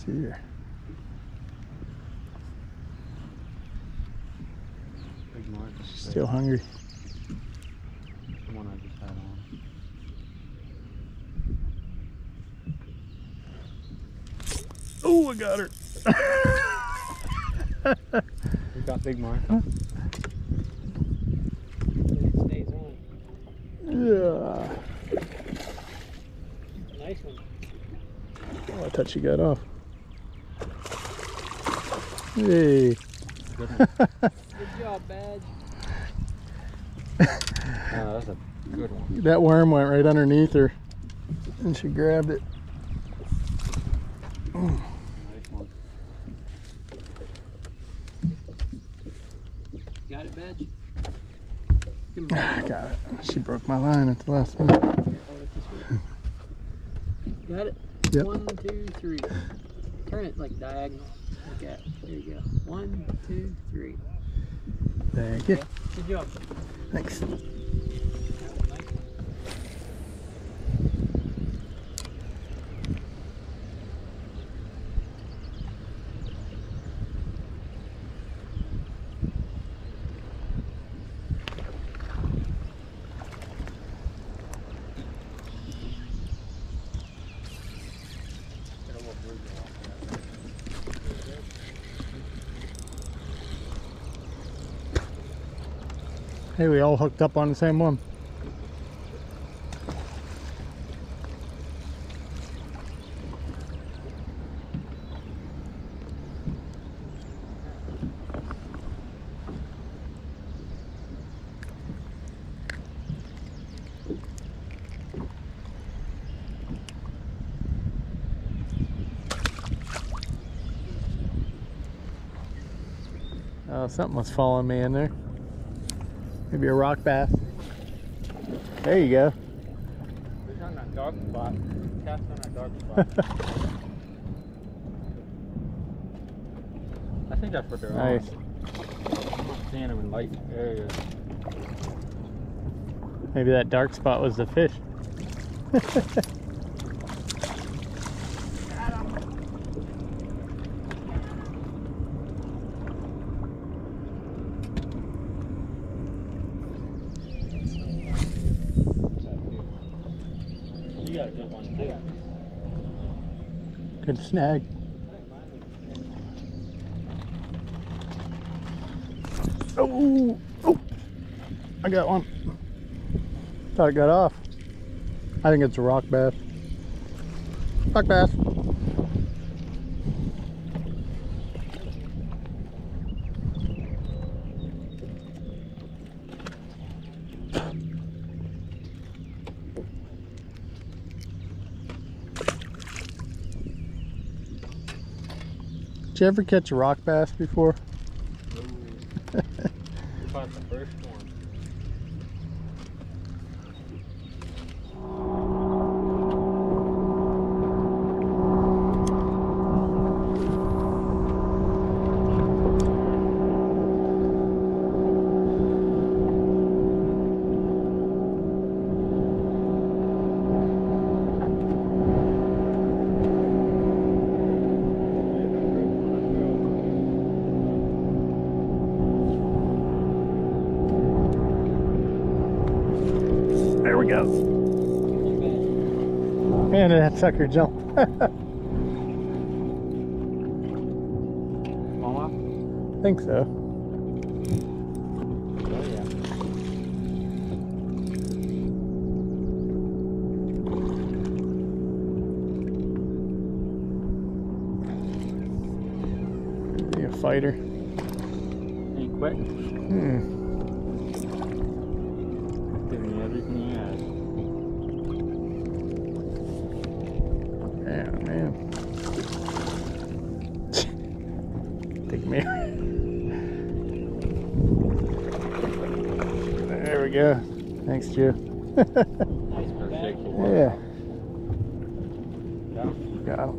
see here. Big mark. Still hungry. The one I just had on. Oh, I got her. You got big mark. It stays on. Yeah. Nice one. Oh, I thought she got off. Hey. Good one. Good job, Badge. That's a good one. That worm went right underneath her and she grabbed it. Nice one. Got it, Badge? I got it. She broke my line at the last minute. Got it? Yep. 1, 2, 3. Turn it like diagonal. Like that. There you go. 1, 2, 3. Thank you. Good job. Thanks. That was nice. Hey, we all hooked up on the same one. Oh, something was following me in there. Maybe a rock bass. There you go. It's on that dark spot. Cast on that dark spot. I think that's what they're Nice. on. I'm not seeing them in light areas. Maybe that dark spot was the fish. You got a good one too. Good snag. Oh, oh, I got one. Thought it got off. I think it's a rock bass. Rock bass. Did you ever catch a rock bass before? We caught the first one. There we go. Man, did that sucker jump. Smallmouth? Think so. Oh yeah. Be a fighter. Ain't quit. Give me everything you had. Yeah, man. Take me. There we go. Thanks, Joe. Nice one, Perfect. Badge. Yeah, Yeah. got him.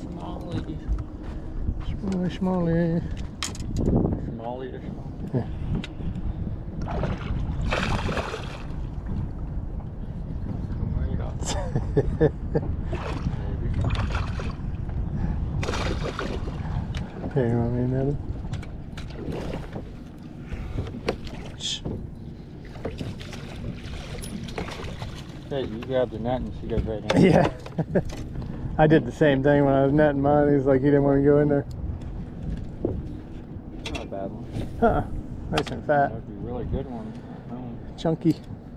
Smalley. Smallie, smallie. Smalley to small. Yeah. Where you go? Here, you want me to net him? Shh. Hey, you grab the net and she goes right in. Yeah. I did the same thing when I was netting mine. He's like, he didn't want to go in there. Not a bad one. Nice and fat. That'd be a really good one. Chunky.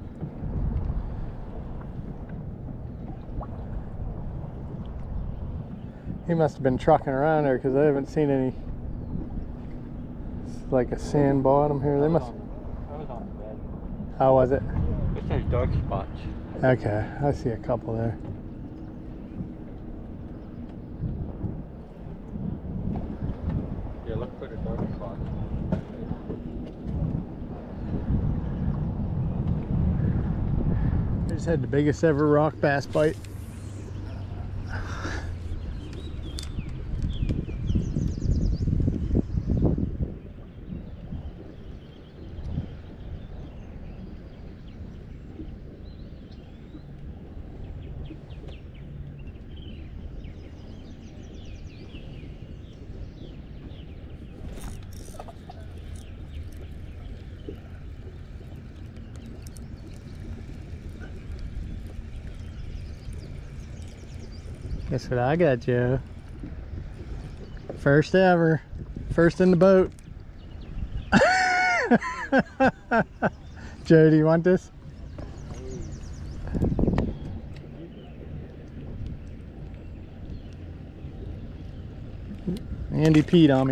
He must have been trucking around there because I haven't seen any. It's like a sand bottom here. They must. I was on the bed. How was it? It says dark spots. Okay, I see a couple there. Yeah, look for the dark spots. I just had the biggest ever rock bass bite. Guess what I got, Joe? First ever. First in the boat. Joe, do you want this? Andy peed on me.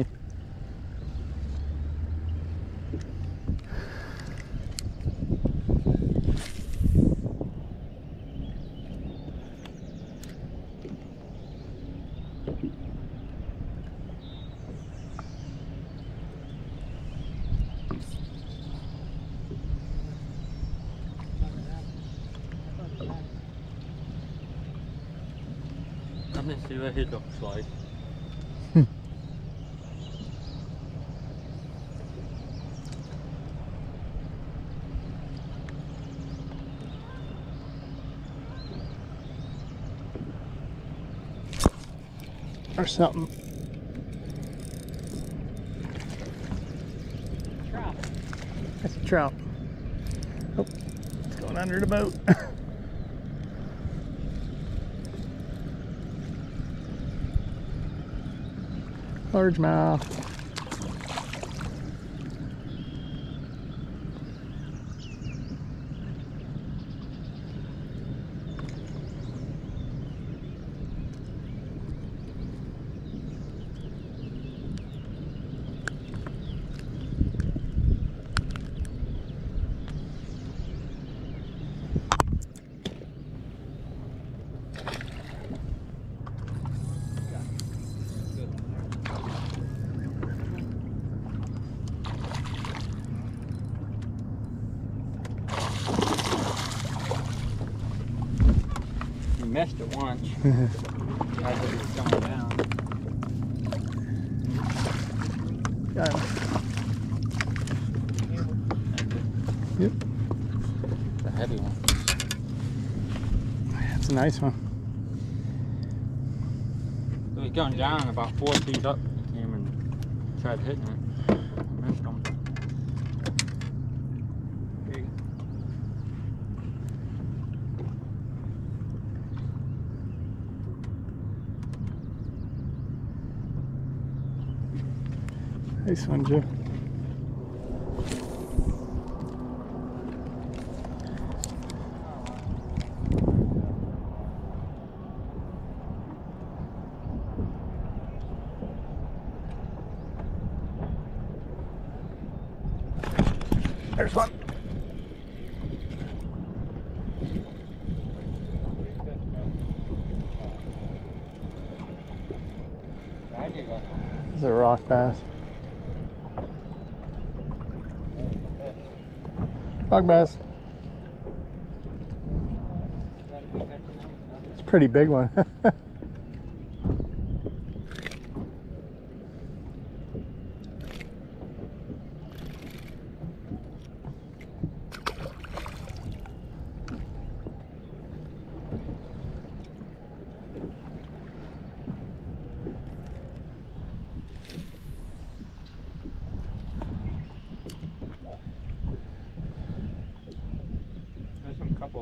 Let me see what he looks like. Or something. Trout. That's a trout. Oh, it's going under the boat. Largemouth. Missed it once. I thought he was coming down. Got him. Yep. It's a heavy one. That's a nice one. It was going down about 4 feet up. He came and tried hitting it. I missed him. Here you go. Nice one, Joe. There's one. It's a rock bass. Rock bass. It's a pretty big one.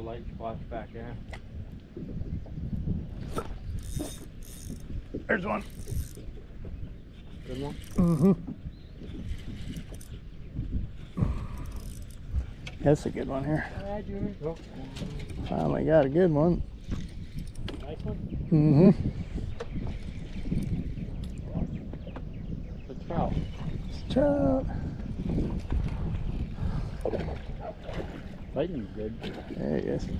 light splash back there. There's one. Good one. Mm-hmm. That's a good one here. Oh. Finally got a good one. Nice one. Mm-hmm. It's a trout. Trout. Lightning's good. There he is.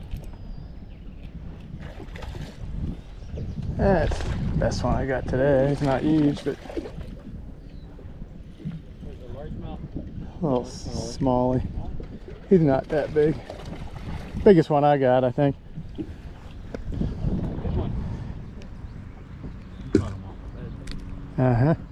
That's the best one I got today. It's not huge, but There's a largemouth. a little smallie. He's not that big. Biggest one I got, I think. Good one. Cut him off the bed. Uh-huh.